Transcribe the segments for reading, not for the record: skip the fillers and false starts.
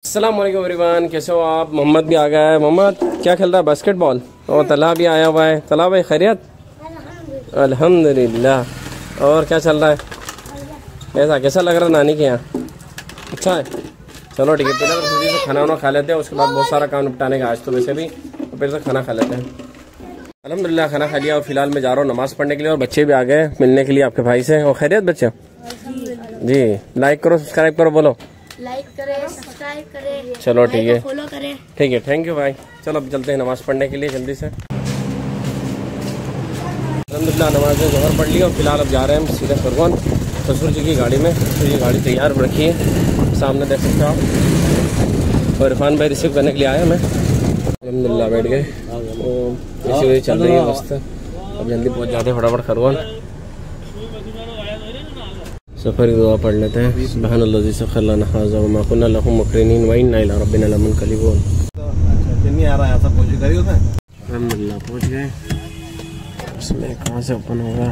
अस्सलाम वालेकुम एवरीवन, कैसे हो आप। मोहम्मद भी आ गया है। मोहम्मद क्या खेल रहा है? बास्केटबॉल। और तला भी आया हुआ है। तला भाई खैरियत? अल्हम्दुलिल्लाह। और क्या चल रहा है? कैसा लग रहा है नानी के यहाँ? अच्छा है, चलो ठीक है। पहले तो जल्दी से खाना वाना खा लेते हैं, उसके बाद बहुत सारा काम निपटाने का आज तो वैसे भी, तो पहले से खाना खा लेते हैं। अल्हम्दुलिल्लाह खाना खा लिया और फिलहाल मैं जा रहा हूँ नमाज़ पढ़ने के लिए, और बच्चे भी आ गए मिलने के लिए आपके भाई से। और खैरियत बच्चे? जी। लाइक करो, सब्सक्राइब करो, बोलो लाइक करें, सब्सक्राइब करें, चलो ठीक है, फॉलो करें। ठीक है, थैंक यू भाई। चलो अब चलते हैं नमाज़ पढ़ने के लिए जल्दी से। अल्हम्दुलिल्लाह नमाज़ ज़ोहर पढ़ ली और फिलहाल अब जा रहे हैं हम सीधे फरगोन ससुर जी की गाड़ी में। ससुर जी गाड़ी तैयार रखी है, सामने देख सकते हो आप। और इरफान भाई रिसीव करने के लिए आए हमें। अल्हम्दुलिल्लाह बैठ गए, तो इसी वजह चल रही है मस्त। अब जल्दी पहुँच जाते हैं फटाफट खरगोन। सफ़र की दुआ पढ़ लेते हैं। सुब्हानल्लाज़ी सख़्ख़रना हाज़ा व मा कुन्ना लहू मुक़रिनीन व इन्ना इला रब्बिना लमुनक़लिबून। नहीं आ रहा है, ऐसा कोशिश करी उसने। अल्हम्दुलिल्लाह पहुँच गए। इसमें कहाँ से ओपन होगा?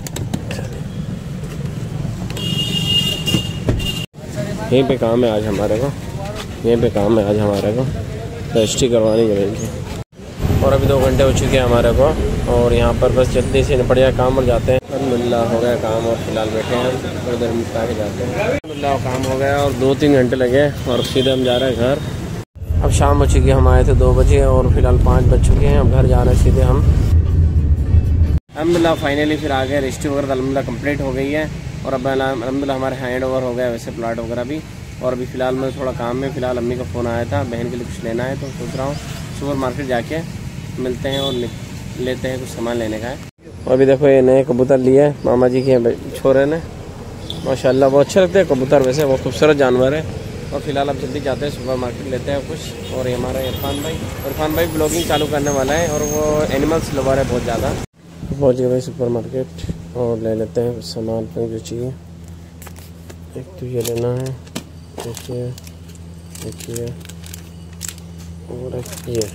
यहीं पे काम है आज हमारे को, यहीं पे काम है आज हमारे को, रजिस्ट्री करवानी जमीन की। और अभी 2 घंटे हो चुके हैं हमारे को, और यहाँ पर बस जल्दी से निपट जाए काम और जाते हैं। अल्हम्दुलिल्लाह हो गया काम और फिलहाल बैठे हैं, थोड़ी देर निपटा के जाते हैं। अल्हम्दुलिल्लाह काम हो गया और 2-3 घंटे लगे और सीधे हम जा रहे हैं घर। अब शाम हो चुकी है, हम आए थे 2 बजे और फिलहाल 5 बज चुके हैं। अब घर जा रहे हैं सीधे हम। अल्हम्दुलिल्लाह फाइनली फिर आ गए। रजिस्ट्री वगैरह अल्हम्दुलिल्लाह कंप्लीट हो गई है, और अब अल्हम्दुलिल्लाह हमारे हैंड ओवर हो गया वैसे प्लाट वगैरह भी। और अभी फ़िलहाल मैं थोड़ा काम में, फ़िलहाल अम्मी का फ़ोन आया था, बहन के लिए कुछ लेना है, तो सोच रहा हूँ सुपर मार्केट जाके मिलते हैं और लेते हैं, कुछ सामान लेने का है। और अभी देखो ये नए कबूतर लिए मामा जी के छोरे ने, माशाल्लाह बहुत अच्छे लगते हैं कबूतर, वैसे बहुत खूबसूरत जानवर है। और फिलहाल अब जल्दी जाते हैं सुपर मार्केट, लेते हैं कुछ। और ये हमारा इरफान भाई ब्लॉगिंग चालू करने वाला है, और वो एनिमल्स लवर है बहुत ज़्यादा। पहुँच गए भाई सुपर मार्केट, और ले लेते हैं कुछ सामान जो चाहिए। एक तो ये लेना है, देखिए देखिए, और ये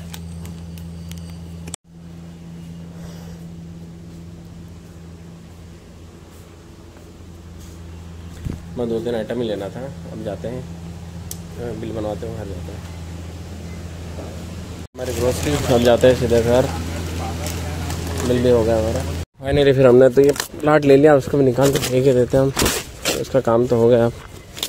मैं 2-3 आइटम ही लेना था। अब जाते हैं, बिल बनवाते हैं, घर जाते हैं हमारे ग्रोसरी। अब जाते हैं सीधे घर, बिल भी हो गया हमारा फाइनली। फिर हमने तो ये प्लाट ले लिया, उसको भी निकाल के फेंक देते हैं हम, उसका काम तो हो गया। अब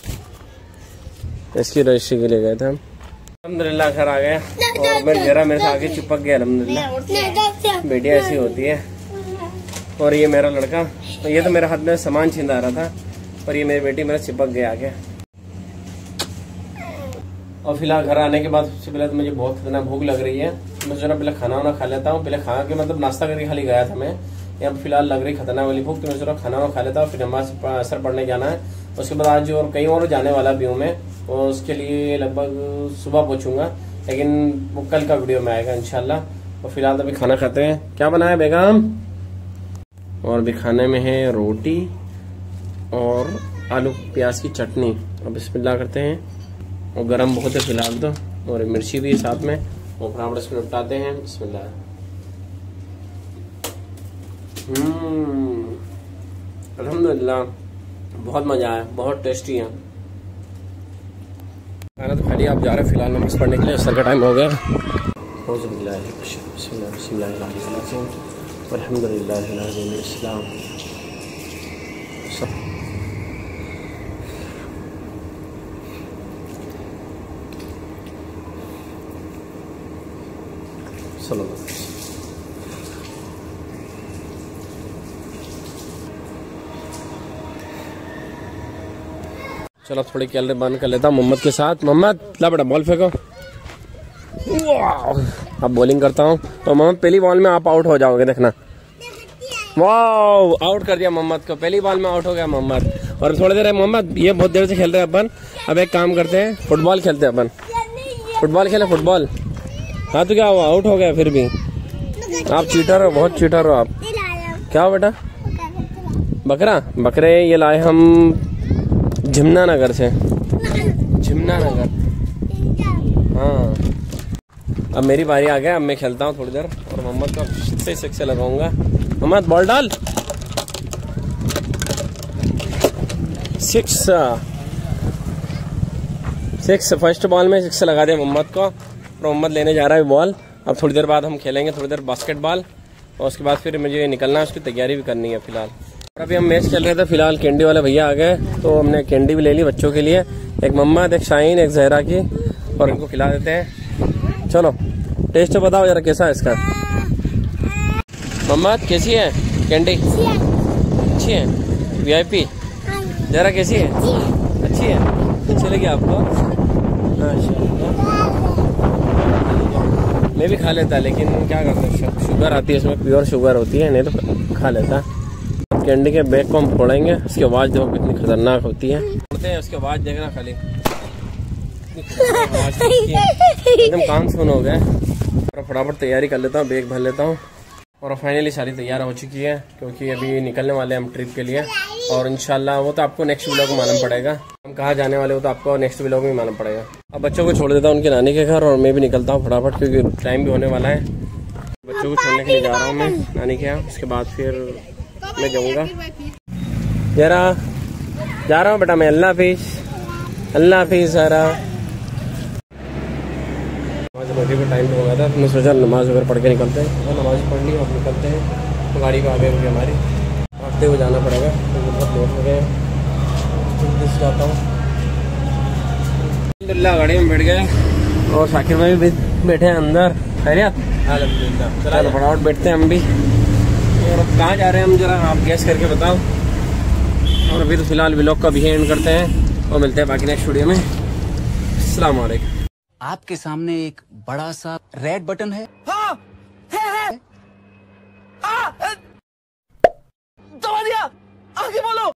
इसकी रजिस्ट्री के लिए गए थे हम। अल्हम्दुलिल्लाह घर आ गए, और मेरे से आगे चिपक गया। अल्हम्दुलिल्लाह बेटियाँ ऐसी होती है। और ये मेरा लड़का, ये तो मेरे हाथ में सामान छीन रहा था, पर ये मेरी बेटी मेरा चिपक गया आगे। और फिलहाल घर आने के बाद सबसे पहले तो मुझे बहुत खतरनाक भूख लग रही है। मैं सोचा पहले खाना वाना खा लेता हूँ, पहले खा के मतलब नाश्ता करके खाली गया था मैं। यहाँ फिलहाल लग रही खतरनाक वाली भूख, तो मैं सोचा खाना वाना खा लेता हूँ, फिर नमाज असर पढ़ने जाना है। उसके बाद आज और कहीं और जाने वाला भी हूँ मैं, और उसके लिए लगभग सुबह पहुँचूंगा, लेकिन वो कल का वीडियो में आएगा इंशाल्लाह। और फिलहाल अभी खाना खाते हैं। क्या बनाया बेगम? और भी खाने में है रोटी और आलू प्याज की चटनी। अब बिस्मिल्लाह करते हैं, और गरम बहुत है फिलहाल तो, और मिर्ची भी है साथ में, और फटाफट इसमें निपटाते हैं। बिस्मिल्लाह। अल्हम्दुलिल्लाह बहुत मज़ा आया, बहुत टेस्टी है खाना। तो खाली आप जा रहे हैं फिलहाल नमाज़ पढ़ने के लिए, असर का टाइम हो गया। अल्हम्दुलिल्लाह चलो थोड़ी कैलरी बंद कर लेता हूँ मोहम्मद के साथ। मोहम्मद ला बेटा बॉल फेंको। अब बॉलिंग करता हूँ, तो मोहम्मद पहली बॉल में आप आउट हो जाओगे, देखना। वाह, आउट कर दिया मोहम्मद को, पहली बॉल में आउट हो गया मोहम्मद। और थोड़ी देर है मोहम्मद, ये बहुत देर से खेल रहे हैं अपन। अब एक काम करते हैं, फुटबॉल खेलते हैं अपन, फुटबॉल खेले फुटबॉल। हाँ तो क्या हुआ, आउट हो गया फिर भी। आप चीटर हो, बहुत चीटर हो आप। क्या हो बेटा? बकरा? बकरे ये लाए हम जमुनानगर से, जमुनानगर। हाँ अब मेरी बारी आ गया, अब मैं खेलता हूँ थोड़ी देर, और मोहम्मद को सही से लगाऊंगा। मोहम्मद बॉल डाल, 6। 6 फर्स्ट बॉल में 6 लगा दिया मोहम्मद को, और मोहम्मद लेने जा रहा है बॉल। अब थोड़ी देर बाद हम खेलेंगे थोड़ी देर बास्केटबॉल, और उसके बाद फिर मुझे निकलना है, उसकी तैयारी भी करनी है फिलहाल। अभी हम मैच खेल रहे थे, फिलहाल कैंडी वाले भैया आ गए तो हमने कैंडी भी ले ली बच्चों के लिए, एक मोहम्मद, एक शाहीन, एक जहरा की, और इनको खिला देते हैं। चलो टेस्ट तो बताओ जरा कैसा है इसका। मोहम्मद कैसी है कैंडी? अच्छी है। VIP जरा कैसी है? अच्छी है। अच्छी लगी आपको? मैं भी खा लेता, लेकिन क्या करते हैं, शुगर आती है इसमें, प्योर शुगर होती है, नहीं तो खा लेता। कैंडी के बैग को हम फोड़ेंगे, उसकी आवाज़ देखो कितनी खतरनाक होती है। फोड़ते हैं उसकी आवाज़ देखना खाली, एकदम कान सुन हो गए। और फटाफट तैयारी कर लेता हूँ, बैग भर लेता हूँ। और फाइनली सारी तैयार हो चुकी है, क्योंकि अभी निकलने वाले हैं हम ट्रिप के लिए। और इंशाल्लाह वो तो आपको नेक्स्ट व्लॉग में मालूम पड़ेगा, हम कहाँ जाने वाले हो तो आपको नेक्स्ट व्लॉग में मालूम पड़ेगा। अब बच्चों को छोड़ देता हूँ उनके नानी के घर, और मैं भी निकलता हूँ फटाफट, क्योंकि टाइम भी होने वाला है। बच्चों को छोड़ने के लिए जा रहा हूँ मैं नानी के यहाँ, उसके बाद फिर मैं जाऊँगा। जरा जा रहा हूँ बेटा मैं, अल्लाह हाफिज़, अल्लाह हाफिज़। जरा नमाज का टाइम हो गया था, तो मैं सोचा नमाज वगैरह पढ़ के निकलते हैं, और नमाज पढ़ ली और निकलते हैं। तो गाड़ी को आगे होगी हमारी, भागते हुए जाना पड़ेगा, तो बहुत लेट हो गए, जल्दी से जाता हूँ। अल्हम्दुलिल्लाह गाड़ी में बैठ गए, और शाकिर भाई भी बैठे हैं अंदर। खैरियत? चलो फटाफट बैठते हैं हम भी। और अब कहाँ जा रहे हैं हम, जरा आप गैस करके बताओ। और अभी तो फिलहाल व्लॉग का भी एंड करते हैं, और मिलते हैं बाकी नेक्स्ट वीडियो में। अस्सलाम वालेकुम। आपके सामने एक बड़ा सा रेड बटन है, हाँ, है। दबा दिया, आगे बोलो।